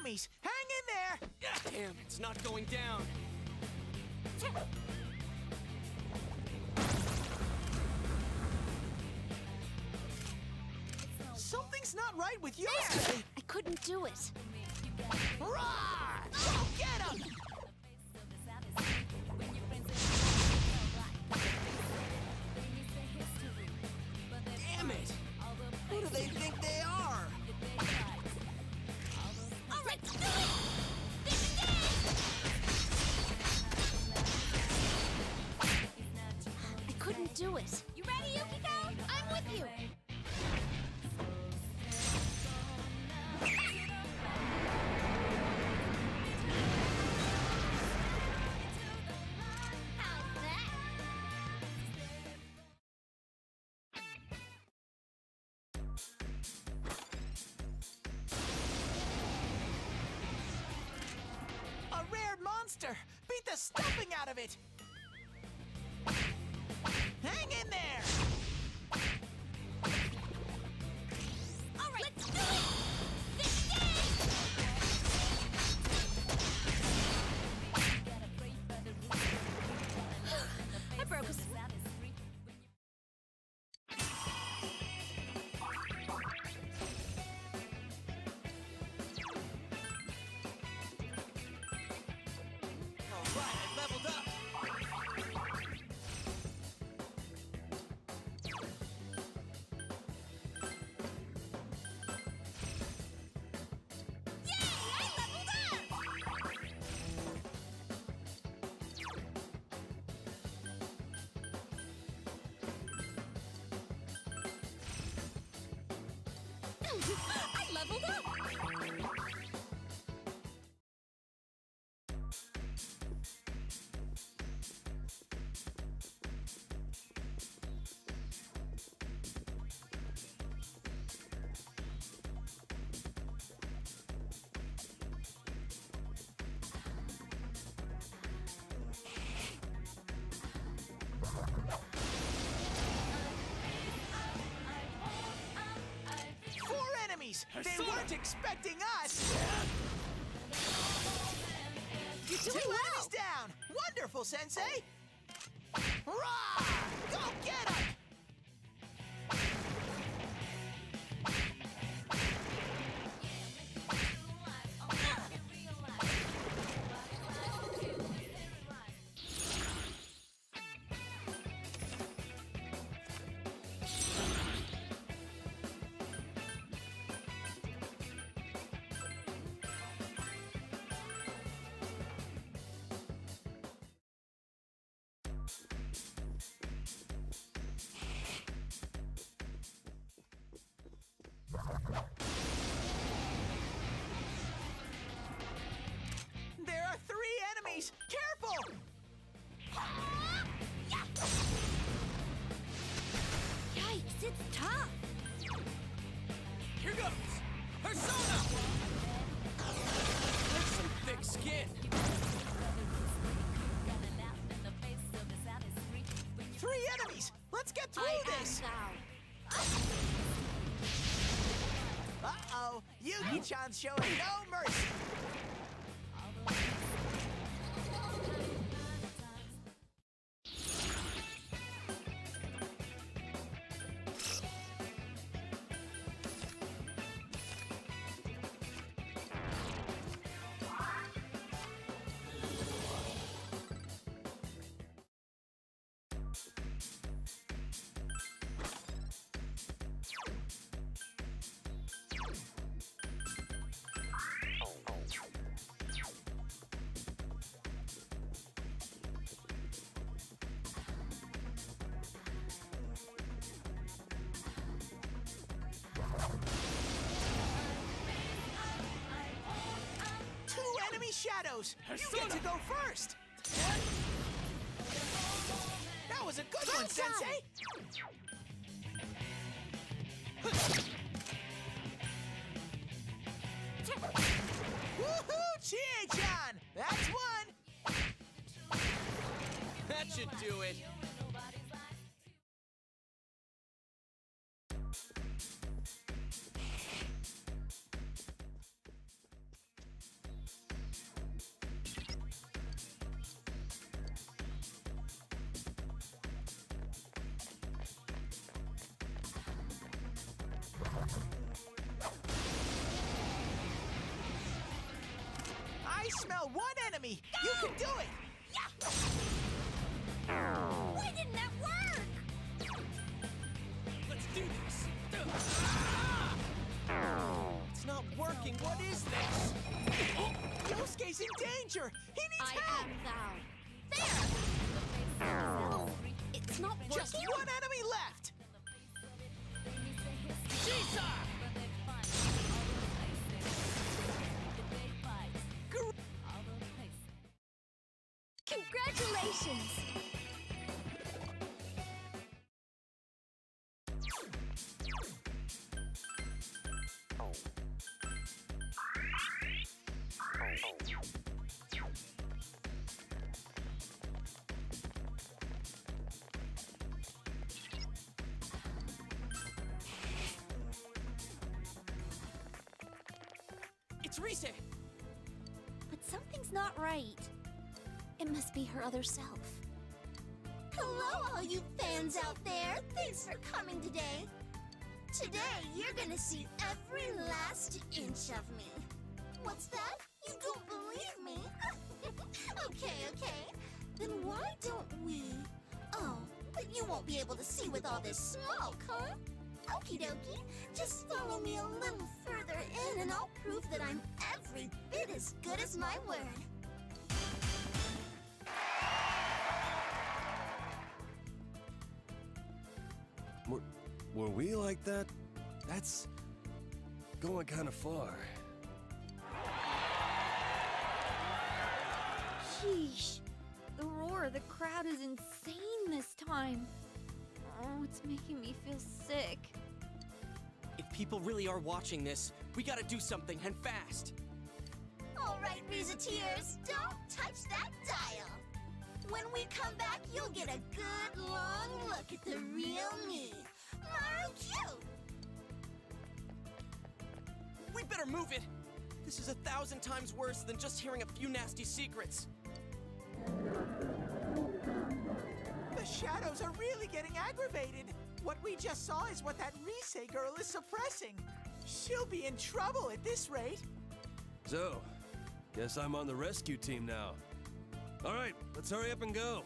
enemies! Hang in there! Damn, it's not going down. Something's not right with you. I couldn't do it. Roar! Go get him! Damn it! Who do they think they are? All right, do it! This is it! I couldn't do it. You ready, Yukiko? I'm with you. How's that? A rare monster! Beat the stuffing out of it! Hang in there! All right, let's do it! This is it! I broke a sweat. Alright, I leveled up! Yay! I leveled up! I leveled up! Four enemies! They Persona! weren't expecting us! You're Two doing well! enemies down! Wonderful, Sensei! Roar! Go get him! There are three enemies! Careful! Yikes, it's tough! Here goes! Persona! That's some thick skin! Three enemies! Let's get through this! Uh-oh! Yuki-chan's showing no mercy! Two enemy shadows! You get to go first! That was a good one, Sensei! Woohoo, Chie-chan! That's one! That should do it! smell one enemy. You can do it. Why didn't that work? Let's do this. It's not working. What is this? Yosuke's in danger. He needs I help. am thou. There! It's not working. Just one enemy left. Jesus! Congratulations! It's Rise! But something's not right. It must be her other self. Hello, all you fans out there. Thanks for coming today. Today, you're gonna see every last inch of me. What's that? You don't believe me? Okay. Then why don't we... Oh, but you won't be able to see with all this smoke, huh? Okie dokie. Just follow me a little further in and I'll prove that I'm every bit as good as my word. Were we like that? That's going kind of far. Sheesh. The roar of the crowd is insane this time. Oh, it's making me feel sick. If people really are watching this, we gotta do something, and fast. All right, Rizeteers, don't touch that dial. When we come back, you'll get a good long look at the real me. Maru-Q! We better move it! This is 1,000 times worse than just hearing a few nasty secrets. The shadows are really getting aggravated. What we just saw is what that Rise girl is suppressing. She'll be in trouble at this rate. So, guess I'm on the rescue team now. All right, let's hurry up and go.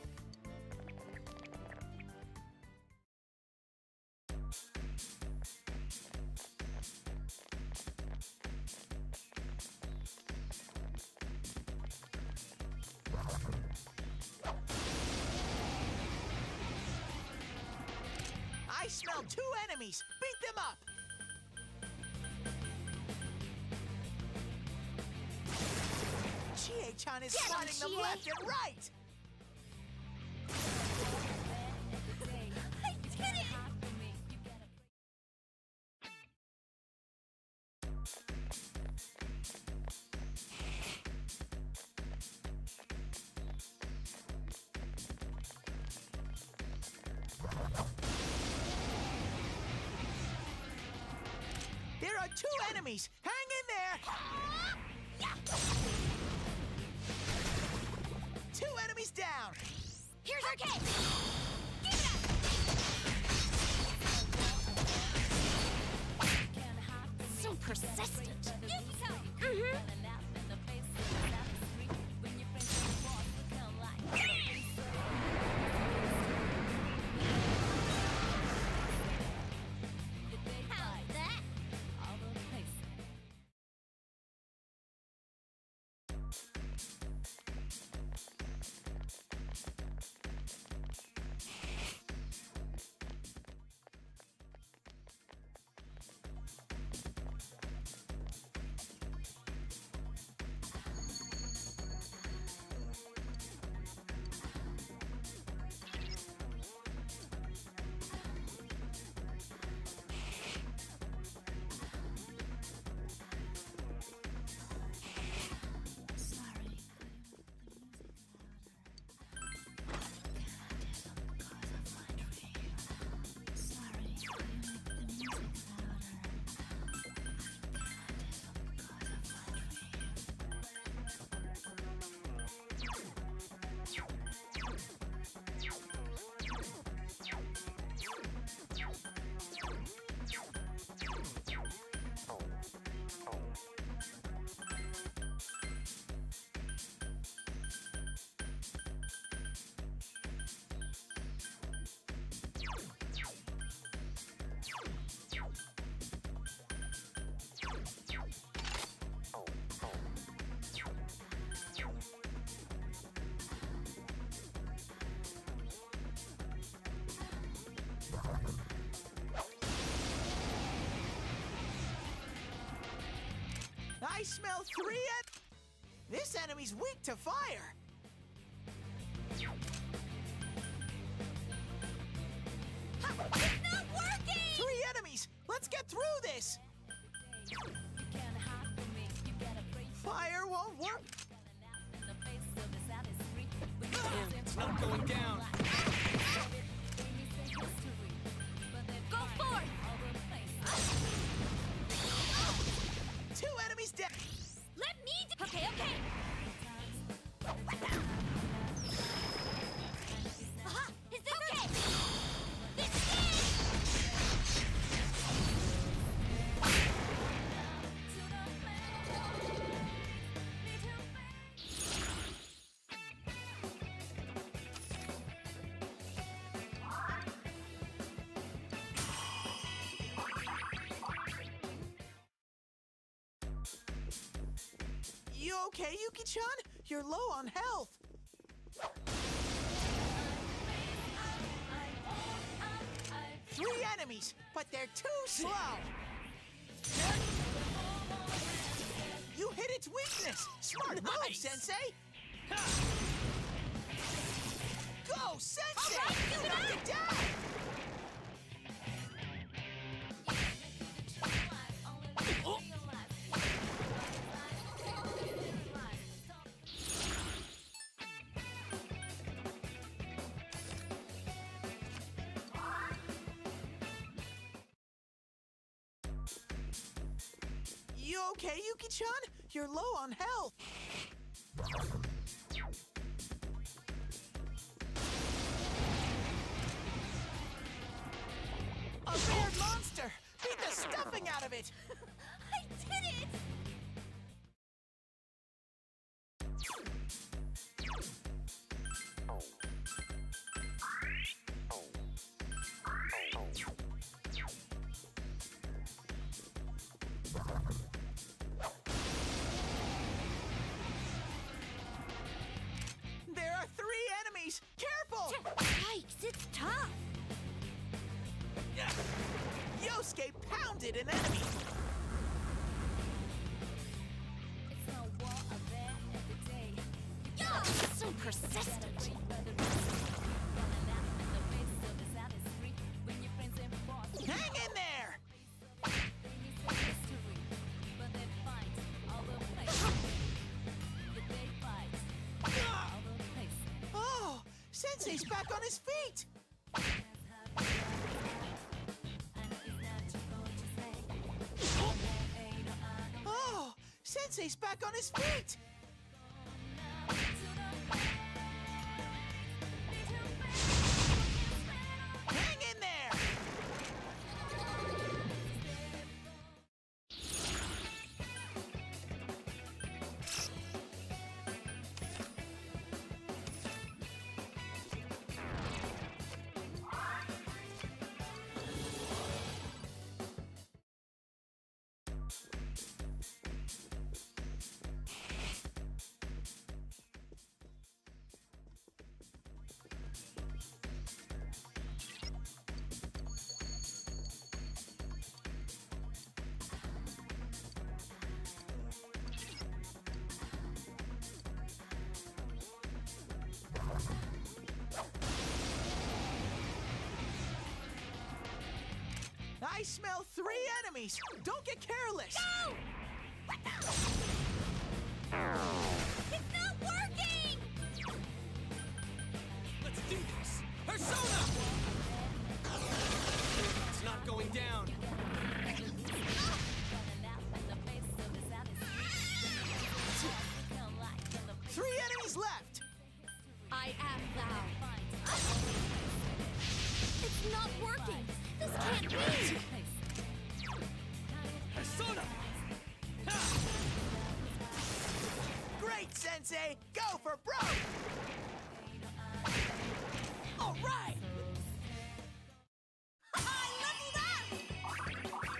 I smell 2 enemies. Beat them up. Chie-chan is Get 'em, spotting them Chie. left and right. I did it! There are 2 enemies. Hang in there. 2 enemies down. Here's our cake! Give it up! So persistent. Mm-hmm. How's that? I smell This enemy's weak to fire. It's not working! 3 enemies! Let's get through this! Fire won't work. It's not going down. Go forth! 2 enemies dead. Let me do— Okay, okay. Aha! Is this okay? This You okay, Yuki-chan? You're low on health. Three enemies, but they're too slow. You hit its weakness. Smart move, Nice. Sensei. Go, Sensei! All right, do it Knock out. it down! You okay, Yuki-chan? You're low on health. A rare monster! Beat the stuffing out of it! I did it! There are 3 enemies! Careful! Yikes, it's tough. Yosuke pounded an enemy! Yeah, so persistent. Hang in there! Oh, Sensei's back on his feet! Oh, Sensei's back on his feet! Hang in there! I smell 3 enemies! Don't get careless! No! It's not working! Let's do this. Persona! It's not going down. 3 enemies left! I am thou. It's not working. This can't be. Persona! Great, Sensei! Go for broke! All right! I leveled up!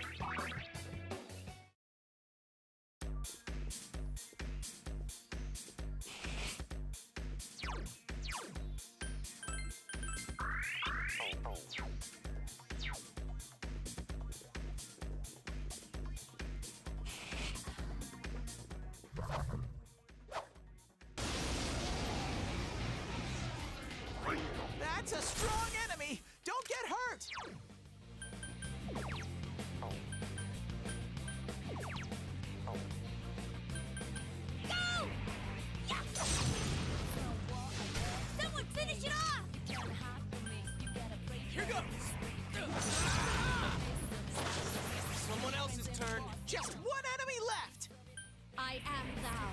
That's a strong enemy! Don't get hurt! Go! Yeah! Someone finish it off! Here goes! Someone else's turn. Just one enemy left! I am thou.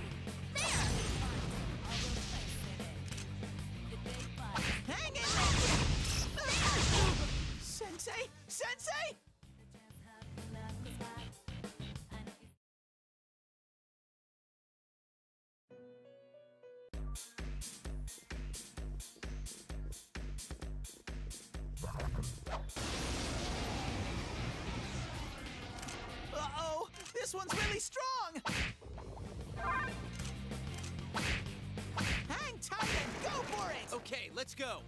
Hang in there! Sensei! Sensei! Uh-oh! This one's really strong! Hang tight and go for it! Okay, let's go.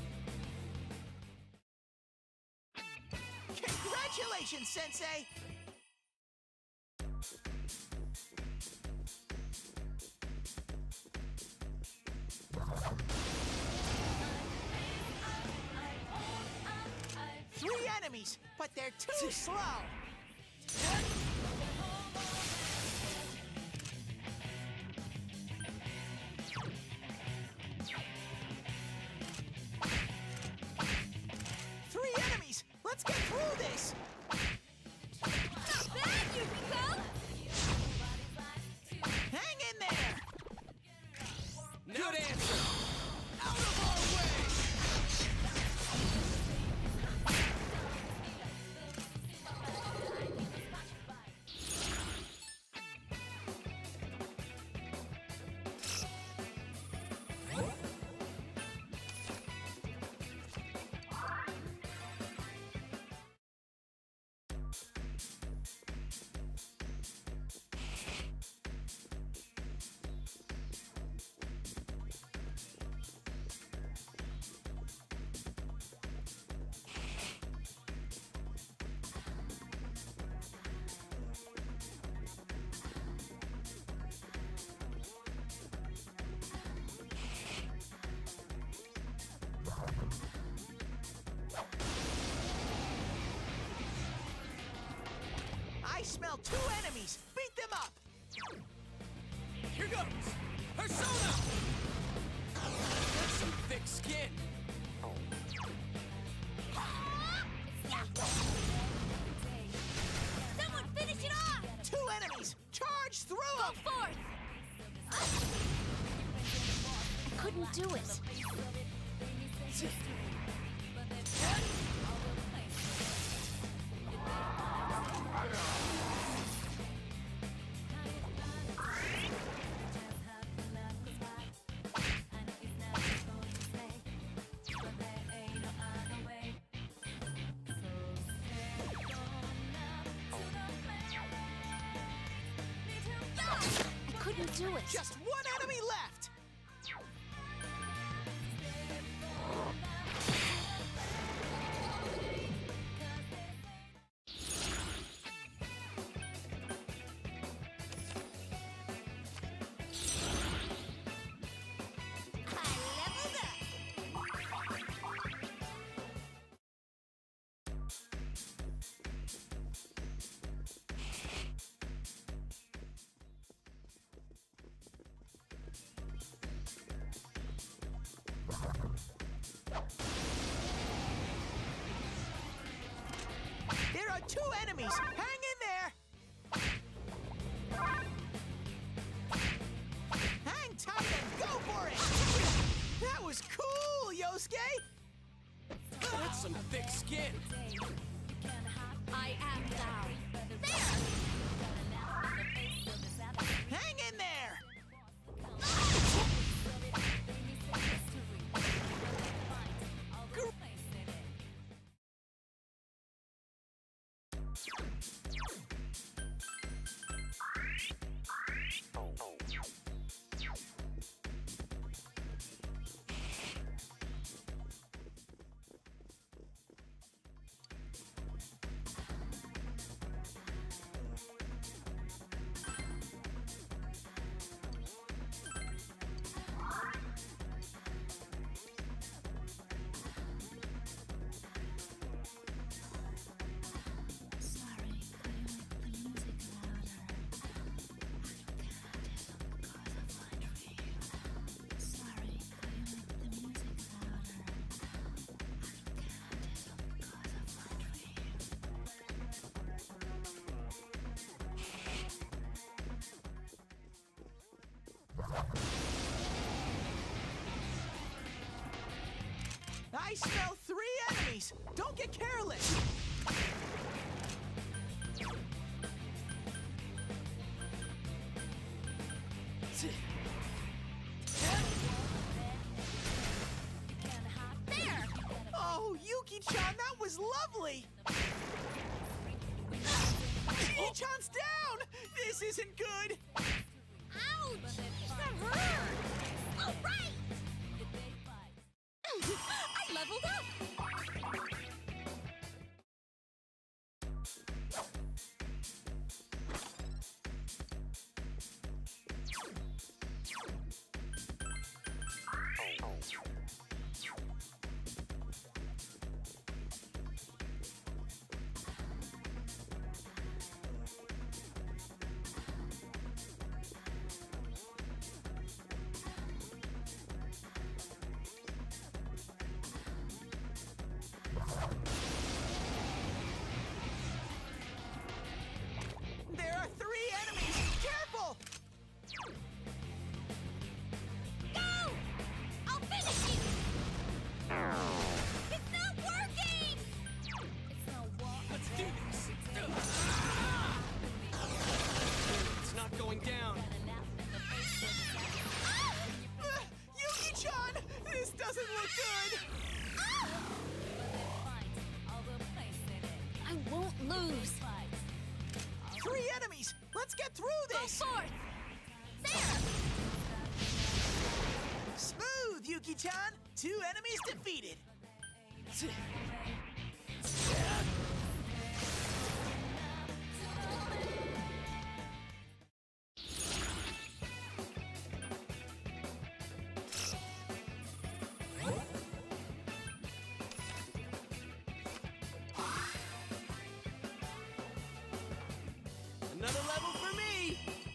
Congratulations, Sensei! Three enemies, but they're too slow! Three enemies! Let's get through this! Not bad, Yukiko! Hang in there! Good answer. Out of our way. I smell two enemies! Beat them up! Here goes. Persona. That's some thick skin. Someone finish it off! Two enemies! Charge through Go them! forth! I couldn't do it. I couldn't do it. Just one enemy left! I leveled up. There are two enemies! Hang in there! Hang tight and go for it! That was cool, Yosuke! That's some thick skin. I am thou. Hang in there! I smell 3 enemies! Don't get careless! There! Oh, Yuki-chan, that was lovely! Chie-chan's down! This isn't good! Ouch! That hurt! All right! I leveled up! There are 3 enemies! Careful! Go! I'll finish you! It's not working! Let's do this! It's not going down. Yuki-chan! This doesn't look good! I won't lose. 3 enemies! Let's get through this! Forth! There! Smooth, Yuki-chan! 2 enemies defeated! Another level for me!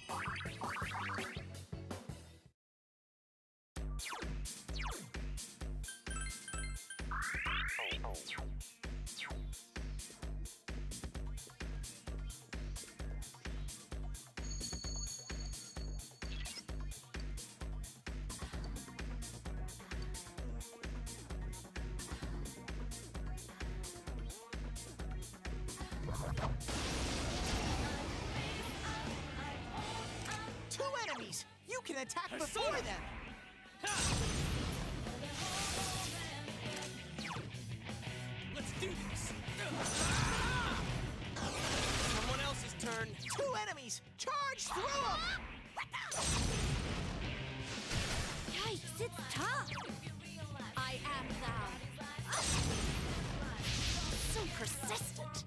Two enemies! You can attack Persona! before them! Let's do this! Someone else's turn. 2 enemies! Charge through them! Yikes, it's tough. I am thou. So persistent.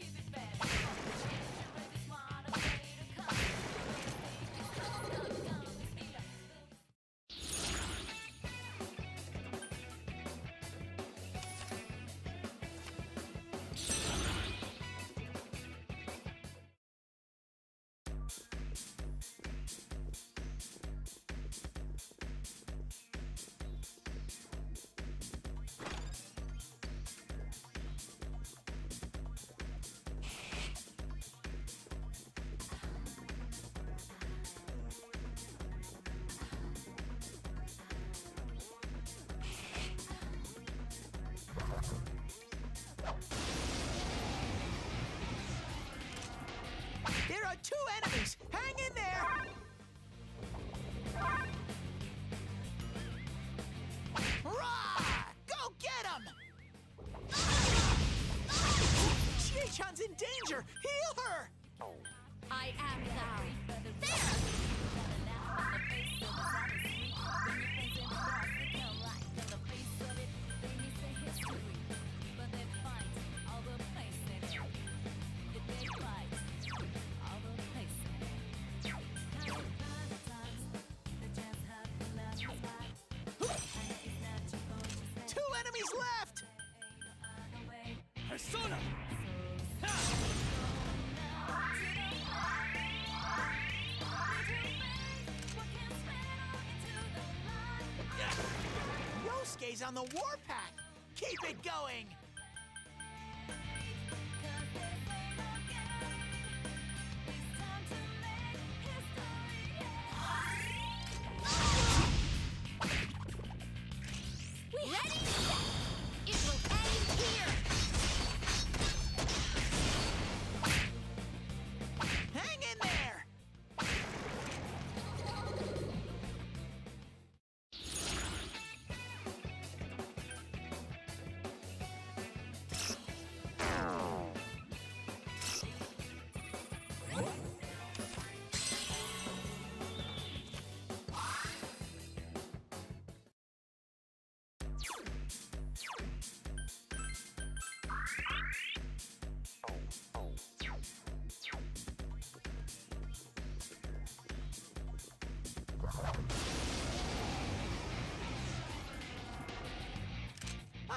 There are 2 enemies! Hang in there! Rah! Go get him! Chie-chan's in danger! Heal her! I am thou. There! Two enemies left! Persona! Yosuke's on the warpath! Keep it going! Ready?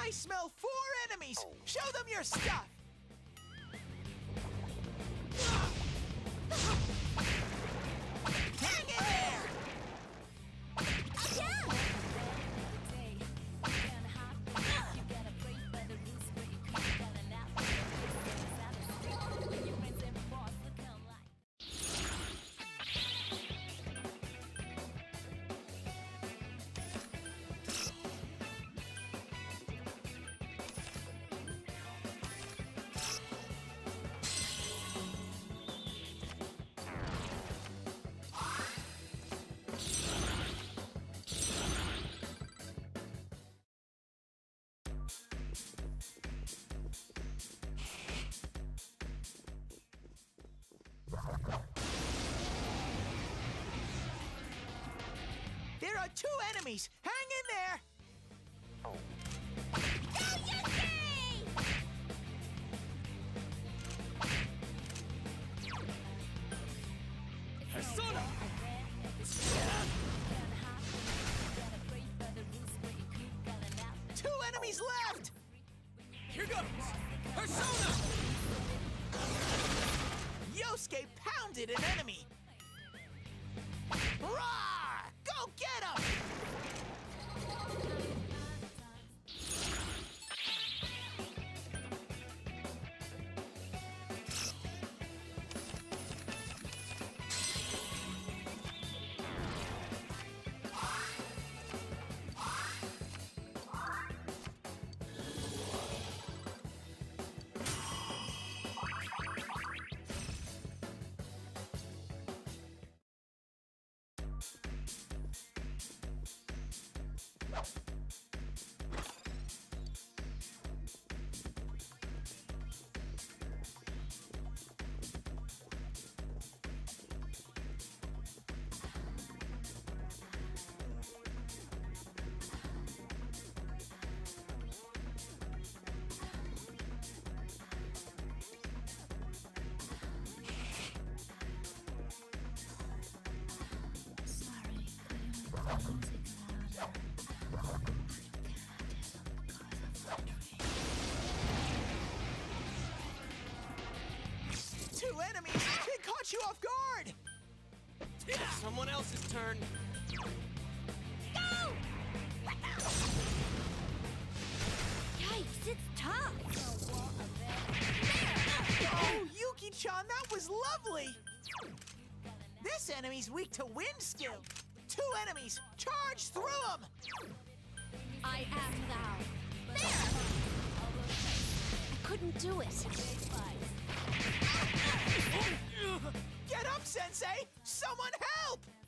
I smell 4 enemies! Show them your stuff! Hang in there! There are 2 enemies! Hang in there! Persona! Two enemies left! Here goes! Persona! Yosuke pounded an enemy! Rawr! Go get him! Two enemies! It caught you off guard! It's someone else's turn. Go! Yikes, it's tough. Oh, Yuki-chan, that was lovely! This enemy's weak to wind skill. Two enemies! Charge through them! I am thou. There! I couldn't do it. Get up, Sensei! Someone help!